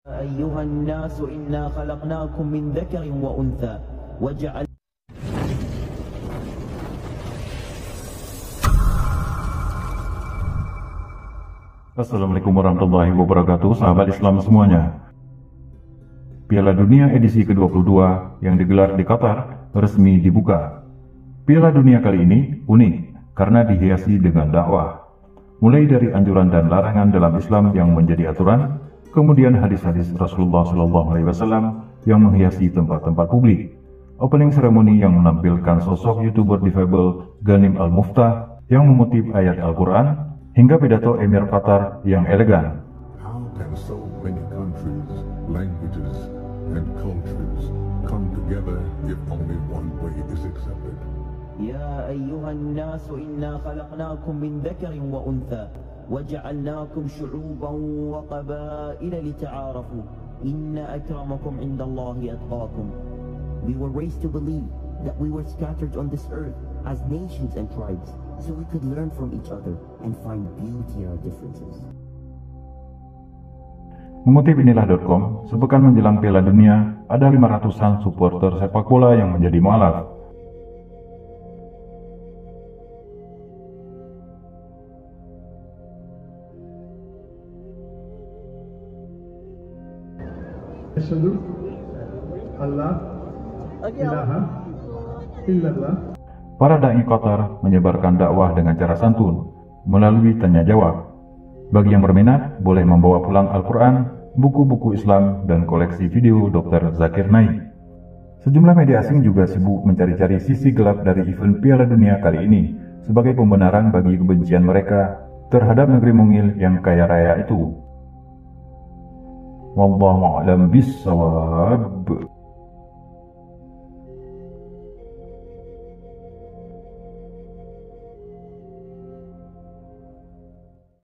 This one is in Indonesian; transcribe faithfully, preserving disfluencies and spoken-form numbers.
أيها الناس إنا خلقناكم من ذكر وأنثى وجعل Assalamualaikum warahmatullahi wabarakatuh, sahabat Islam semuanya. Piala Dunia edisi ke dua puluh dua yang digelar di Qatar resmi dibuka. Piala Dunia kali ini unik karena dihiasi dengan dakwah. Mulai dari anjuran dan larangan dalam Islam yang menjadi aturan, kemudian hadis-hadis Rasulullah shallallahu alaihi wasallam yang menghiasi tempat-tempat publik. Opening ceremony yang menampilkan sosok YouTuber difabel Ghanim Al-Muftah yang mengutip ayat Al-Quran, hingga pidato Emir Qatar yang elegan. How can so many countries, languages, and cultures come together if only one way is accepted? يا أيها الناس إنا خلقناكم من ذكر وأنثى وجعلناكم شعوبا وقبائل لتعارفوا إن أكرمكم عند الله أتقاكم. We were raised to believe that we were scattered on this earth as nations and tribes, so we could learn from each other and find beauty in our differences. Mengutip inilah dot com, sepekan menjelang Piala Dunia, ada lima ratusan supporter sepak bola yang menjadi mualaf. Asyhadu alla ilaha illallah. Para dai Qatar menyebarkan dakwah dengan cara santun melalui tanya jawab. Bagi yang berminat, boleh membawa pulang Al-Quran, buku-buku Islam, dan koleksi video dokter Zakir Naik. Sejumlah media asing juga sibuk mencari-cari sisi gelap dari event Piala Dunia kali ini sebagai pembenaran bagi kebencian mereka terhadap negeri mungil yang kaya raya itu. Wallahu a'lam bishawab.